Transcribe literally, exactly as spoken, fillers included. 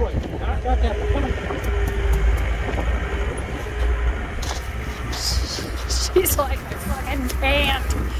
way. Not, not that way. Come on. She's like, I fucking can't.